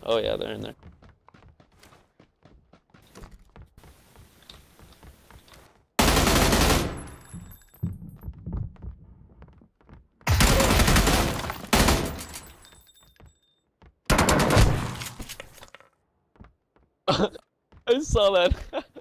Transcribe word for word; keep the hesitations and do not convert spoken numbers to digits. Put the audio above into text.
Oh yeah, they're in there. I saw that.